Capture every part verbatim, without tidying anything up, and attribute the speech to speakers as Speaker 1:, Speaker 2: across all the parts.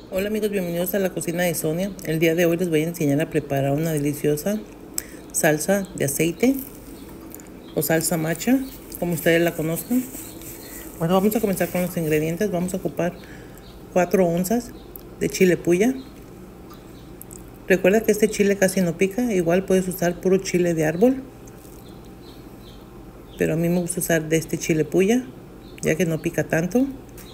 Speaker 1: Hola amigos, bienvenidos a la cocina de Sonia. El día de hoy les voy a enseñar a preparar una deliciosa salsa de aceite o salsa macha, como ustedes la conozcan. Bueno, vamos a comenzar con los ingredientes. Vamos a ocupar cuatro onzas de chile puya. Recuerda que este chile casi no pica, igual puedes usar puro chile de árbol, pero a mí me gusta usar de este chile puya, ya que no pica tanto.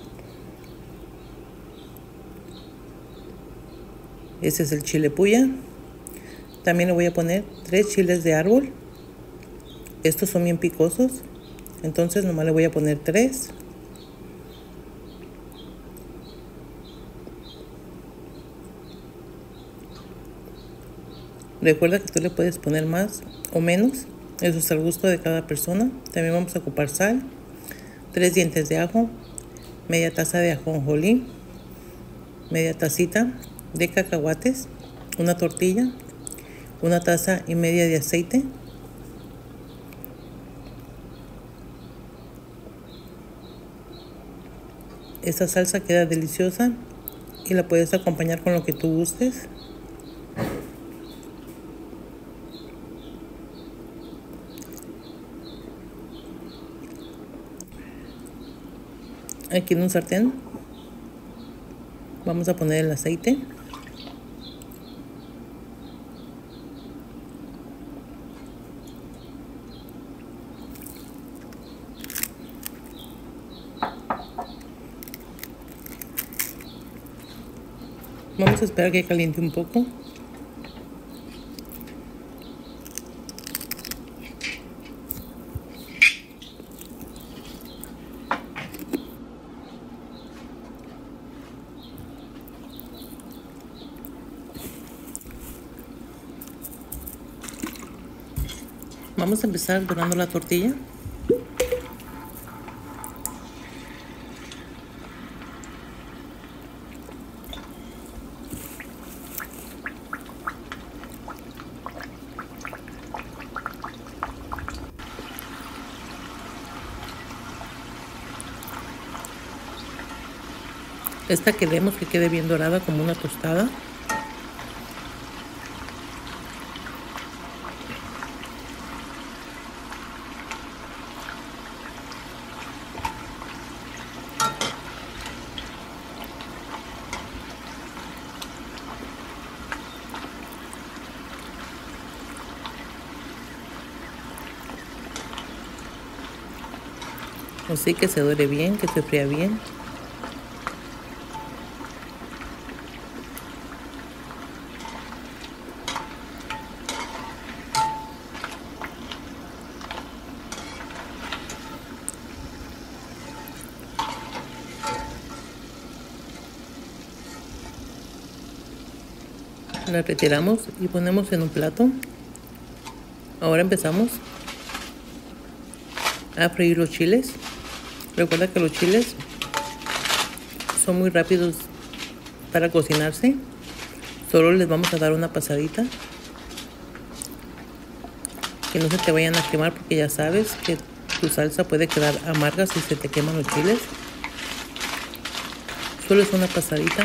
Speaker 1: Ese es el chile puya. También le voy a poner tres chiles de árbol. Estos son bien picosos, entonces nomás le voy a poner tres. Recuerda que tú le puedes poner más o menos, eso es al gusto de cada persona. También vamos a ocupar sal, tres dientes de ajo, media taza de ajonjolí, media tacita de cacahuates, una tortilla, una taza y media de aceite, esta salsa queda deliciosa y la puedes acompañar con lo que tú gustes. Aquí en un sartén vamos a poner el aceite. Vamos a esperar que caliente un poco. Vamos a empezar dorando la tortilla. Esta queremos que quede bien dorada como una tostada. Así que se dore bien, que se fría bien. La retiramos y ponemos en un plato. Ahora empezamos a freír los chiles. Recuerda que los chiles son muy rápidos para cocinarse. Solo les vamos a dar una pasadita, que no se te vayan a quemar, porque ya sabes que tu salsa puede quedar amarga si se te queman los chiles. Solo es una pasadita.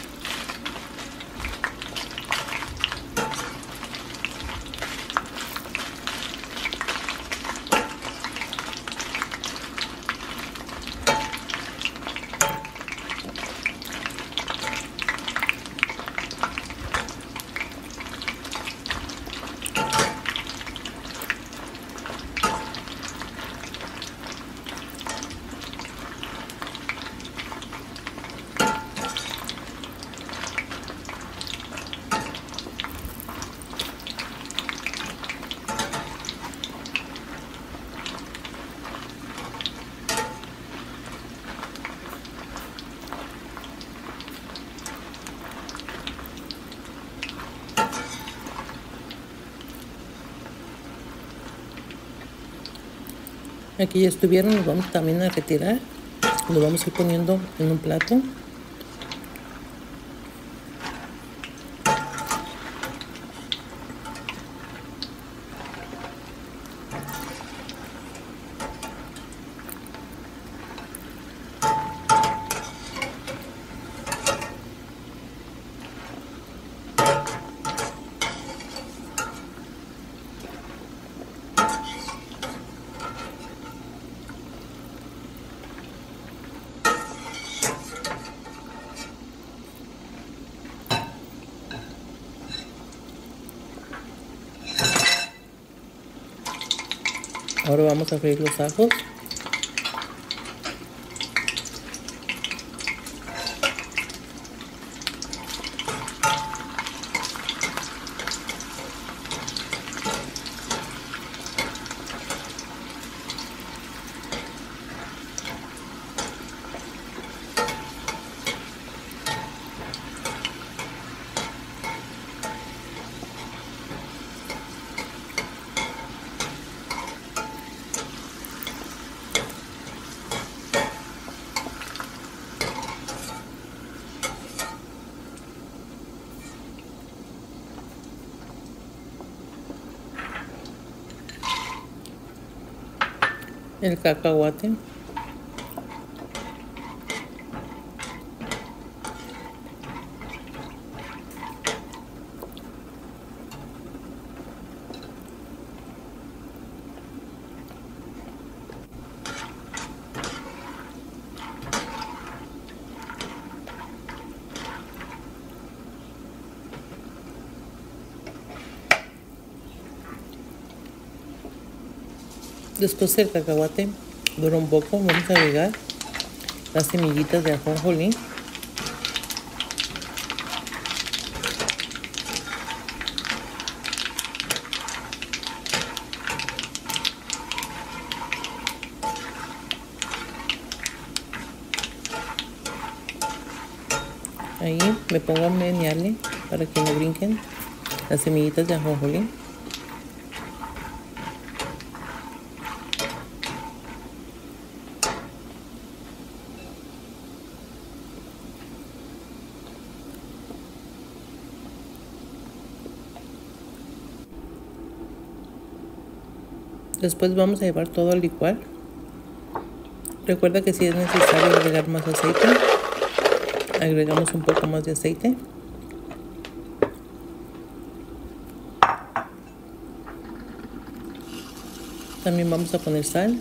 Speaker 1: Aquí ya estuvieron, los vamos también a retirar. Los vamos a ir poniendo en un plato. Ahora vamos a freír los ajos. El cacahuate. Después el cacahuate dura un poco, vamos a agregar las semillitas de ajonjolí. Ahí me pongo a menearle para que no brinquen las semillitas de ajonjolí. Después vamos a llevar todo al licuar. Recuerda que si es necesario agregar más aceite, agregamos un poco más de aceite. También vamos a poner sal.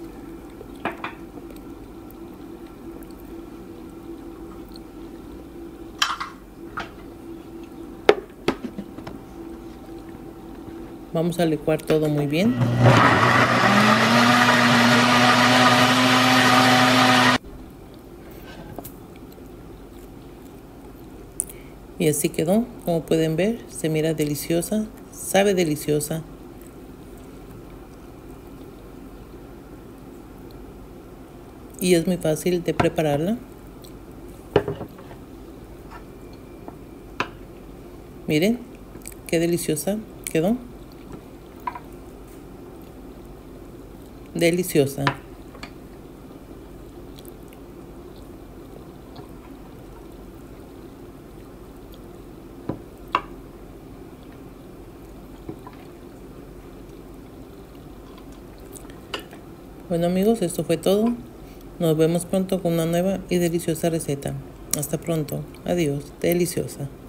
Speaker 1: Vamos a licuar todo muy bien. Y así quedó. Como pueden ver, se mira deliciosa, sabe deliciosa. Y es muy fácil de prepararla. Miren, qué deliciosa quedó. Deliciosa. Bueno amigos, esto fue todo. Nos vemos pronto con una nueva y deliciosa receta. Hasta pronto. Adiós. Deliciosa.